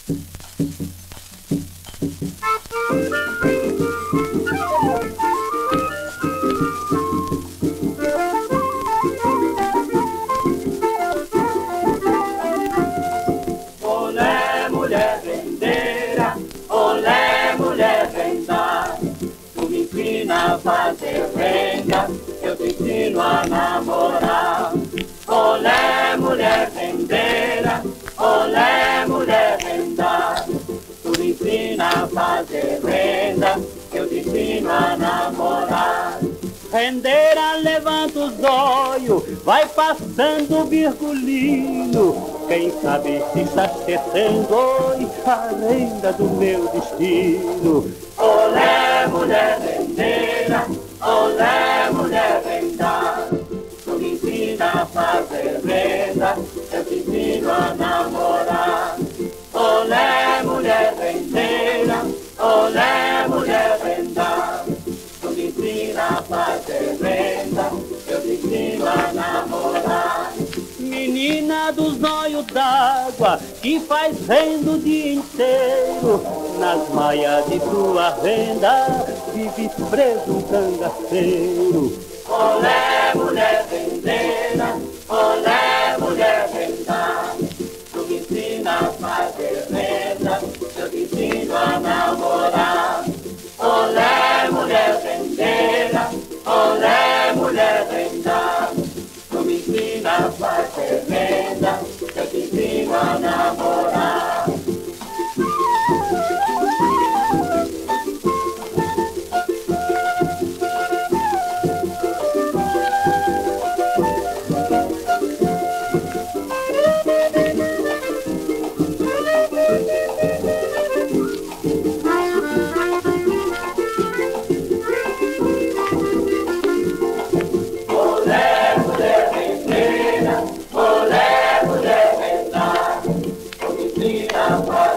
Olé, mulher vendeira, olé, mulher venda, tu me ensina a fazer venda, eu te ensino a namorar. Olé, mulher vendeira, olé, mulher venda, tu me ensina a fazer venda, eu te ensino a namorar. Rendeira, levanta os olhos, vai passando o virgulino. Quem sabe se está esquecendo hoje a renda do meu destino. Olé, mulher vendeira, olé, mulher venda, tu me ensina a fazer venda, eu te ensino a namorar. Olé, mulher vendeira, olé, mulher venda, tu me ensina a fazer venda, eu te ensino a namorar. Menina dos olhos d'água, que faz venda o dia inteiro, nas maias de tua renda, vive preso um cangaceiro. Olé, mulher vendeira, olé, mulher venda, tu me ensina a fazer venda, eu te ensino a namorar. Olé, mulher vendeira, olé, mulher venda, tu me ensina a fazer venda, eu te ensino a namorar. Olé, mulher vendeira, olé, mulher venda, tu me ensina a fazer